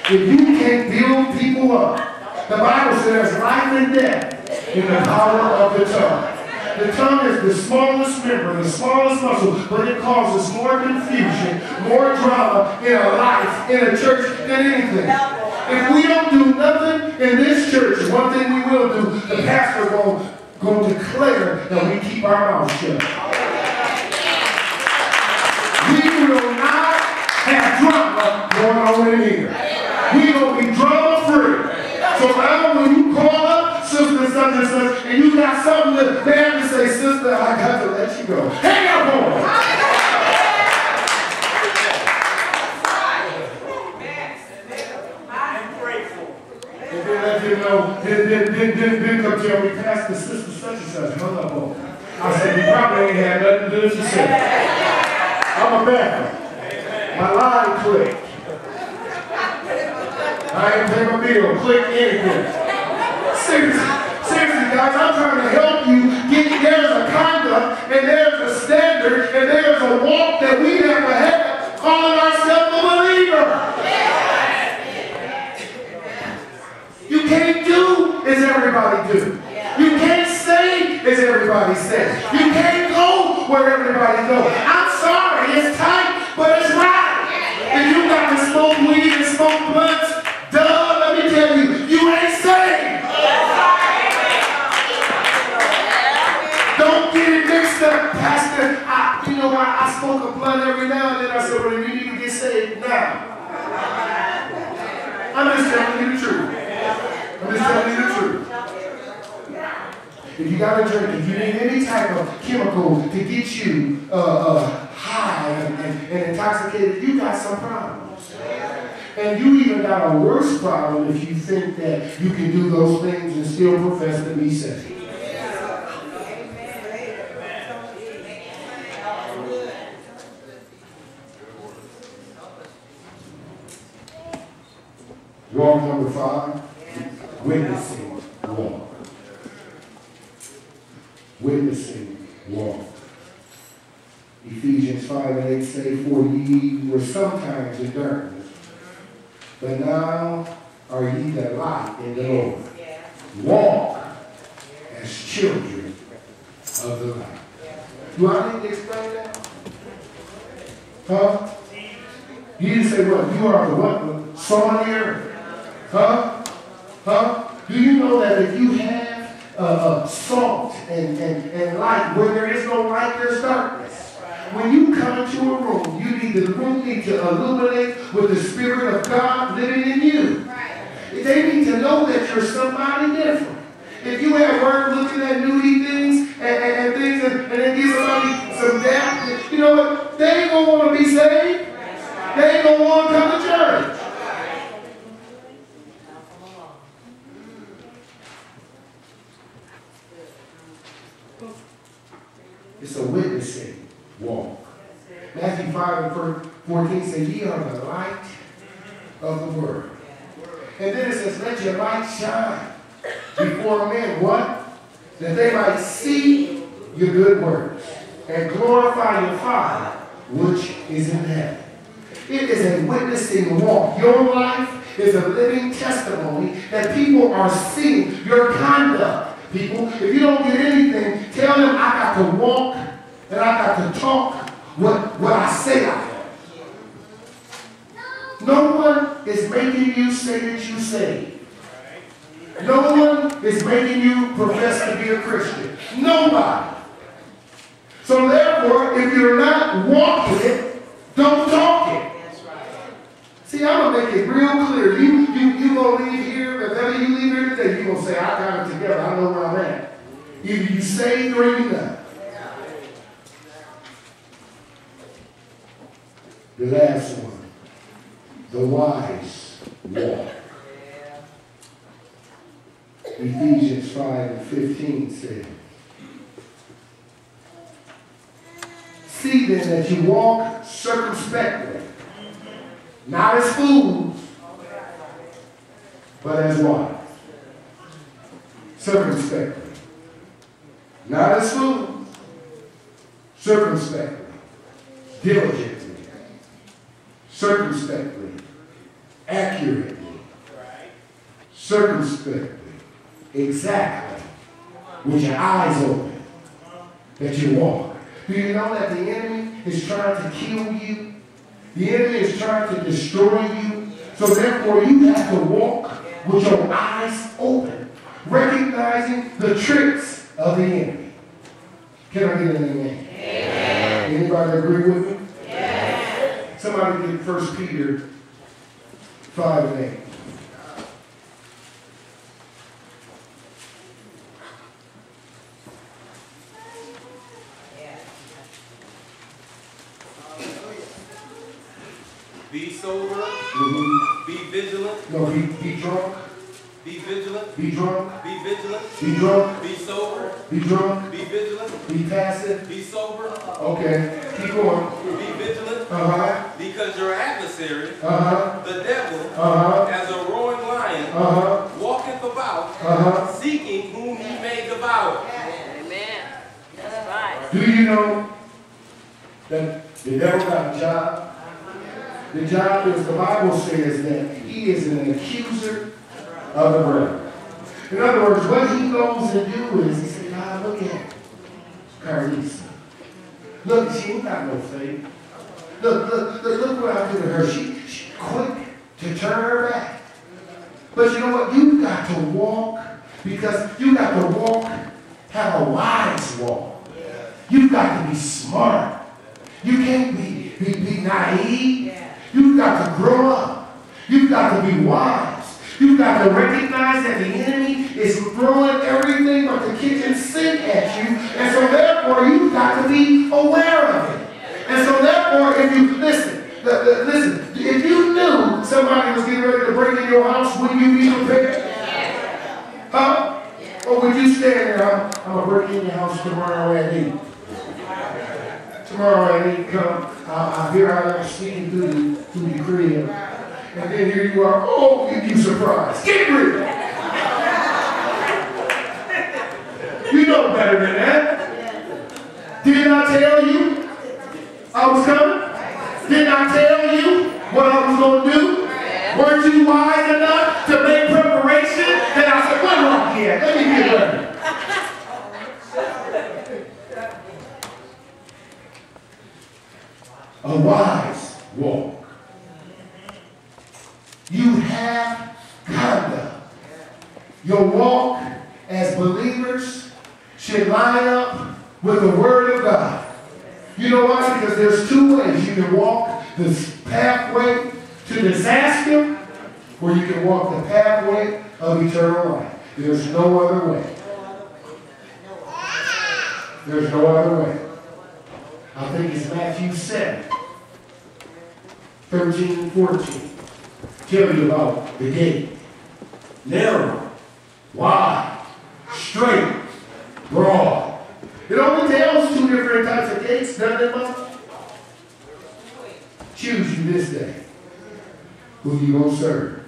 If you can't build people up, the Bible says there's life and death in the power of the tongue. The tongue is the smallest member, the smallest muscle, but it causes more confusion, more drama in a life, in a church, than anything. If we don't do nothing in this church, one thing we will do, the pastor will declare that we keep our mouths shut. We will not have drama going on in here. We will be drama free. So now when you call up sister such and such, and you got something that bad to say, sister, I got to let you go. Hang up on her. And then let you know, then come tell me, Pastor, sister such and such, hung up on her. I said, you probably ain't had nothing to do with what she said. I'm a backup. My line clicked. I ain't pay my bill, click anything. Seriously, guys, I'm trying to help you get, there's a conduct, and there's a standard, and there's a walk that we have to have, calling ourselves a believer. You can't do as everybody do. You can't say as everybody says. You can't go where everybody goes. I'm sorry, it's tight, but it's right. If you got to smoke weed and smoke blunts, duh, let me tell you, you ain't saved. Don't get it mixed up, Pastor. I smoke a blunt every now and then. I said, well, you need to get saved now. I'm just telling you the truth. I'm just telling you the truth. If you got a drink, if you need any type of chemical to get you high and intoxicated, you got some problems. And you even got a worse problem if you think that you can do those things and still profess to be saved. Walk number 5, witnessing walk. Witnessing walk. Ephesians 5 and 8 say, for ye were sometimes in darkness, but now are ye the light in the Lord. Walk as children of the light. Do I need to explain that? Huh? You didn't say what? You are the what? Salt on the earth. Huh? Huh? Do you know that if you have salt and light, where there is no light, there's darkness? When you come into a room, the room needs to illuminate with the Spirit of God living in you. They need to know that you're somebody different. If you have work looking at nudie things and things and then give somebody some death, you know what? They ain't going to want to be saved. They ain't going to want to come to church. It's a witnessing walk. Matthew 5 and 14 says, ye are the light of the world. And then it says, let your light shine before men. What? That they might see your good works and glorify your Father which is in heaven. It is a witnessing walk. Your life is a living testimony that people are seeing your conduct. People, if you don't get anything, tell them I got to walk and I got to talk what I say I am. No one is making you say that you saved. No one is making you profess to be a Christian. Nobody. So therefore, if you're not walking it, don't talk it. See, I'm going to make it real clear. You going to leave here, if ever you leave here today, you're going to say, I got it together. I know where I'm at. Either you saved or you not. The last one. The wise walk. Ephesians 5 and 15 says, see then that you walk circumspectly, not as fools, but as wise. Circumspectly. Not as fools, circumspectly, diligently, circumspectly, accurately, circumspectly, exactly, with your eyes open, that you walk. Do you know that the enemy is trying to kill you? The enemy is trying to destroy you. So therefore, you have to walk with your eyes open, recognizing the tricks of the enemy. Can I get an amen? Amen. Anybody agree with me? Yes. Somebody get 1 Peter 5:8. Be sober. Be vigilant. No, be drunk. Be vigilant. Be drunk. Be vigilant. Be drunk. Be sober. Be drunk. Be vigilant. Be passive. Be sober. Okay, keep going. Be vigilant. Because your adversary, the devil, as a roaring lion, walketh about, seeking whom he may devour. Amen. That's right. Do you know that the devil got a job? The job is, the Bible says that he is an accuser of the brethren. In other words, what he goes and do is, he says, God, look at Carlisa. Look, she ain't got no faith. Look what I do to her. She's quick to turn her back. But you know what? You've got to walk, because you got to walk, have a wise walk. You've got to be smart. You can't be naive. You've got to grow up. You've got to be wise. You've got to recognize that the enemy is throwing everything but the kitchen sink at you. And so therefore, you've got to be aware of it. And so therefore, if you, listen, if you knew somebody was getting ready to break in your house, would you be prepared? Huh? Or would you stand there, I'm going to break in your house tomorrow at 8. Tomorrow at 8 come, here I am sneaking through the crib. And then here you are, oh, you surprised. Get rid. You know better than that. Didn't I tell you I was coming? Didn't I tell you what I was going to do? Weren't you wise enough to make preparation? Then I said, what wrong here? Let me get ready. A wise walk. You have conduct. Your walk as believers should line up with the Word of God. You know why? Because there's two ways. You can walk this pathway to disaster, or you can walk the pathway of eternal life. There's no other way. There's no other way. I think it's Matthew 7:13-14. Tell you about the gate. Narrow, wide, straight, broad. It only tells two different types of gates, doesn't it, Mom? Choose you this day who you gonna serve.